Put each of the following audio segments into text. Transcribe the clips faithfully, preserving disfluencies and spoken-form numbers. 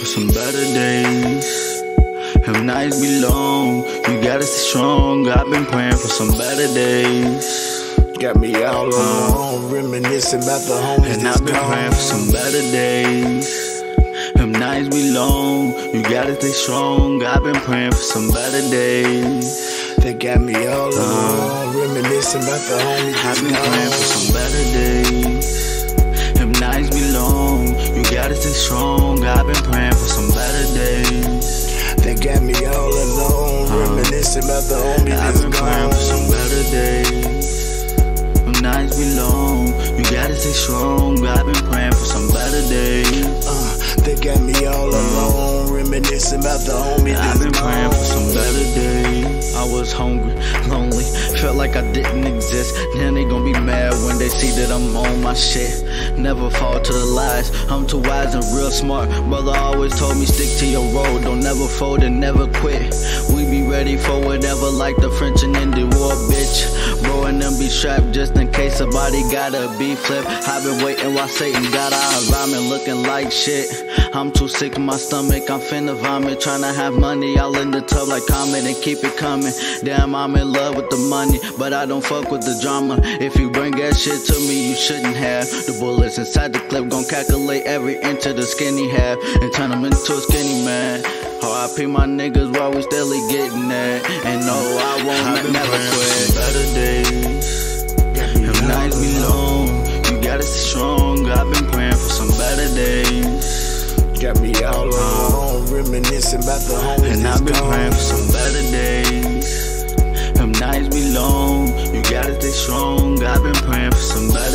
for some better days. Them nights be long, you gotta stay strong. I've been praying for some better days. Got me all alone, uh, reminiscing about the homies. And I've been gone. praying for some better days. Them nights be long, you gotta stay strong. I've been praying for some better days. They got me all alone, uh, reminiscing about the homies. I've been praying for some better days. Them nights be long, you gotta stay strong. I've been praying for some better days. They got me all alone, uh, reminiscing about the homies. I've been praying for some better days. Them nights be long, you gotta stay strong. I've been praying for some better days. Uh, they got me all alone, uh, reminiscing about the homies. I've been praying for some better days. I was hungry, lonely, felt like I didn't exist. Then they gon' be mad when they see that I'm on my shit. Never fall to the lies, I'm too wise and real smart. Brother always told me stick to your road, don't never fold and never quit. We be ready for whatever, like the French and Indian war, bitch. Bro and them be strapped just in case somebody gotta be flipped. I've been waiting while Satan got our environment looking like shit. I'm too sick in my stomach, I'm finna vomit. Tryna have money all in the tub like Comet and keep it coming. Damn, I'm in love with the money, but I don't fuck with the drama. If you bring that shit to me, you shouldn't have. The bullets inside the clip gon' calculate every inch of the skinny half and turn them into a skinny man. R I P my niggas while we steadily getting that. And no, I won't never quit. Better days, them nights be long, you gotta stay strong. I've been praying for some better days. Got me all alone, uh, reminiscing about the homies. And I've been gone. praying for some better days. Them nights be long, you gotta stay strong. I've been praying for some better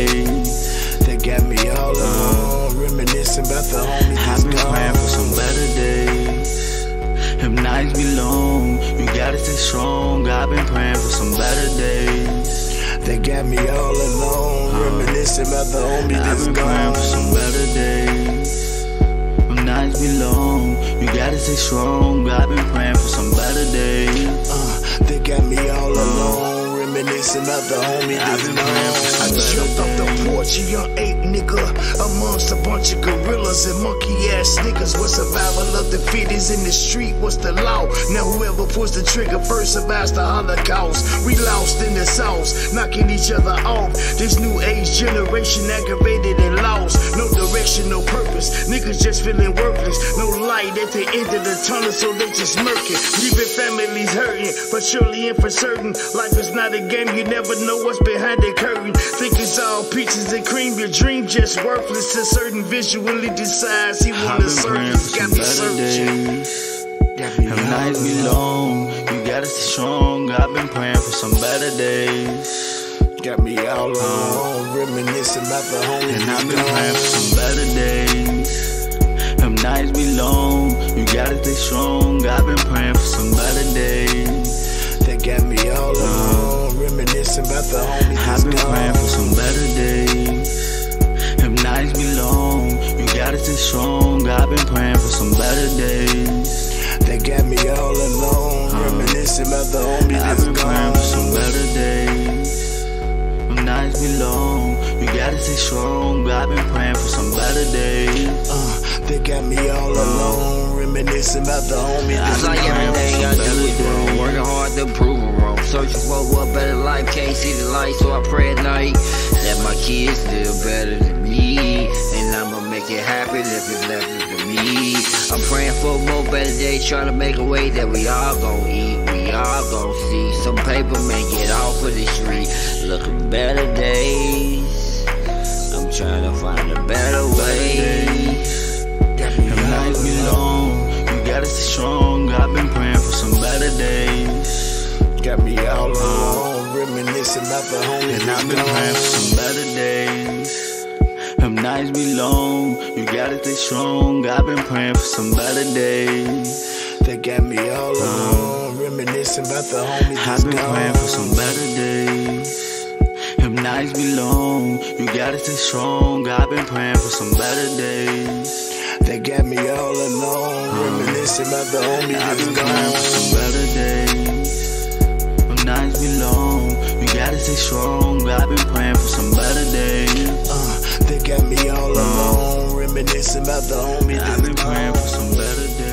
days. They got me all alone, uh, reminiscing about the homies. I've been praying for some better days. Them nights be long, you gotta stay strong. I've been praying for some better days. They got me all alone, uh, reminiscing about the homies. I've been praying for some better days. Them nights be long, you gotta stay strong. I've been praying for some better days. Uh, they got me all alone, reminiscing about the homies. I've been praying for some I better jumped off the days. porch, a young ape nigga, amongst a bunch of gorillas and monkey ass niggas. What survival of the fittest in the street? What's the law? Now whoever pulls the trigger first survives the Holocaust. We lost in the sauce, knocking each other off. This new age generation aggravated and lost. No direction, no purpose. Niggas just feeling worthless. No light at the end of the tunnel, so they just murking. Leaving families hurting, but surely and for certain, life is not a game. You never know what's behind the curtain. Think it's all peaches and cream. Your dream just worthless to certain visually decides he wanna serve you. Got me searching. Them nights be long, you gotta stay strong. I've been praying for some better days. Got me all alone, uh, reminiscing about the homies. And I've been praying for some better days. Them nights be long, you gotta stay strong. I've been praying for some better days. They got me all alone, uh, reminiscing about the homies. I've been praying for some better days. Them nights be long, you gotta stay strong. I've been praying for some better days. They got me all alone, uh, reminiscing about the homies. I've been praying for some better days. Them nights be long, you gotta stay strong. I've been praying for some better days. Uh, they got me all alone, reminiscing about the homies. It's like everything I do is wrong, working hard to prove it wrong. Searching for a better life, can't see the light, so I pray at night that my kids live better than me. And I'ma make it happen if it's left to me. I'm praying for more better days, trying to make a way that we all gon' eat, we all gon' see. Some paper man get off of the street, looking better days. I'm trying to find a better way. Them nights be long, you gotta stay strong. I've been praying for some better days. Got me all alone, reminiscing about the homies. And I've been praying for some better days. Them nights be long, you gotta stay strong. I've been praying for some better days. They got me all alone, reminiscing about the homies. I've been praying for some better days. Them nights be long, you gotta stay strong. I've been praying for some better days. They got me all alone, reminiscing about the homies. I've been praying for some better days. Them nights be long, you Gotta stay strong, I've been praying for some better days. Uh, they got me all alone, reminiscing about the homies. I've been praying for some better days.